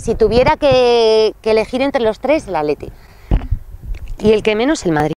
si tuviera que elegir entre los tres, el Atleti. Y el que menos, el Madrid.